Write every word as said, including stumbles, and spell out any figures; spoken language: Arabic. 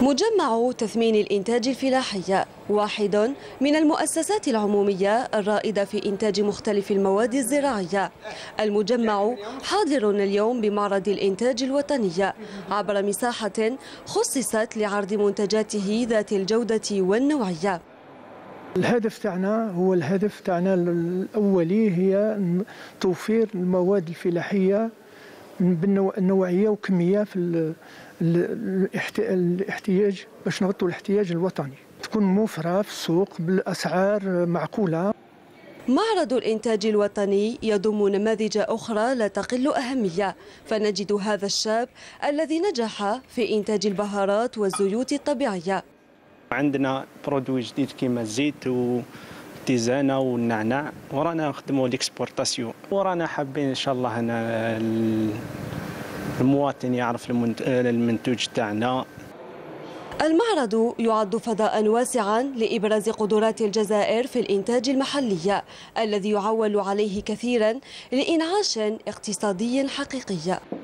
مجمع تثمين الإنتاج الفلاحي واحد من المؤسسات العمومية الرائدة في إنتاج مختلف المواد الزراعية. المجمع حاضر اليوم بمعرض الإنتاج الوطني عبر مساحة خصصت لعرض منتجاته ذات الجودة والنوعية. الهدف تاعنا هو الهدف تاعنا الأولي هي توفير المواد الفلاحية بالنوعية وكمية في الاحتياج باش نغطوا الاحتياج الوطني، تكون موفرة في السوق بالأسعار معقولة. معرض الإنتاج الوطني يضم نماذج أخرى لا تقل أهمية، فنجد هذا الشاب الذي نجح في إنتاج البهارات والزيوت الطبيعية. عندنا برودوي جديد كيما الزيت والتيزانه والنعناع، ورانا نخدموا ليكسبورتاسيون، ورانا حابين ان شاء الله هنا المواطن يعرف المنتوج تاعنا. المعرض يعد فضاء واسعا لإبراز قدرات الجزائر في الإنتاج المحلي الذي يعول عليه كثيرا لإنعاش اقتصادي حقيقي.